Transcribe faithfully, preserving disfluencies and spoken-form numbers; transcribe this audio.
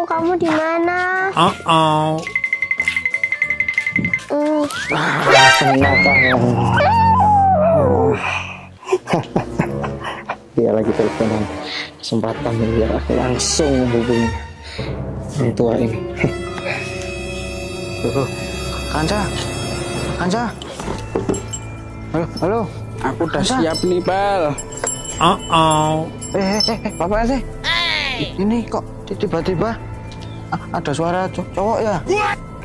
kamu di mana? Oh oh. Hmm. Ah, kenapa? Dia lagi teleponan, kesempatan biar aku langsung hubungi orang tua ini. Halo, Kanca, Kanca. Halo, halo. Aku udah Kanca. Siap nih, Bal. Oh oh. Eh, eh, eh, Bapak sih. Ini kok tiba-tiba ada suara cowok ya?